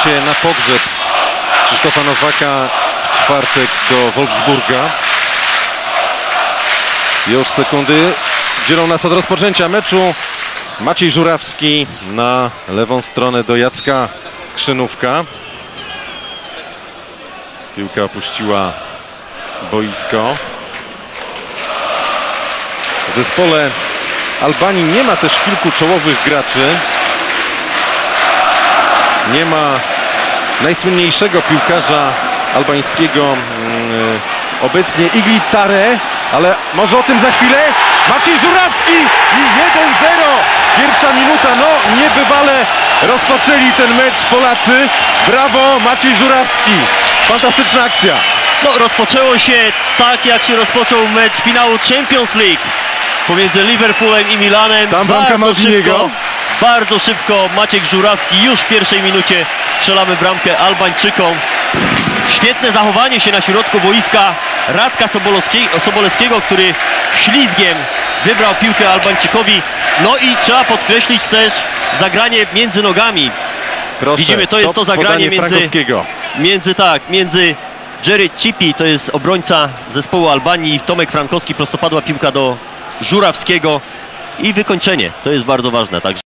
się na pogrzeb Krzysztofa Nowaka w czwartek do Wolfsburga. Już sekundy dzielą nas od rozpoczęcia meczu. Maciej Żurawski na lewą stronę do Jacka Krzynówka. Piłka opuściła boisko. W zespole Albanii nie ma też kilku czołowych graczy. Nie ma najsłynniejszego piłkarza albańskiego obecnie Iglitare, ale może o tym za chwilę. Maciej Żurawski i 1-0. Pierwsza minuta, no niebywale rozpoczęli ten mecz Polacy. Brawo, Maciej Żurawski. Fantastyczna akcja. No, rozpoczęło się tak, jak się rozpoczął mecz finału Champions League pomiędzy Liverpoolem i Milanem. Tam bramka Maldiniego. Bardzo szybko Maciek Żurawski już w pierwszej minucie strzelamy bramkę Albańczykom. Świetne zachowanie się na środku boiska Radka Sobolewskiego, który ślizgiem wybrał piłkę Albańczykowi. No i trzeba podkreślić też zagranie między nogami. Proszę, widzimy, to jest to zagranie między Jerry Cipi, to jest obrońca zespołu Albanii, Tomek Frankowski, prostopadła piłka do Żurawskiego i wykończenie. To jest bardzo ważne. Także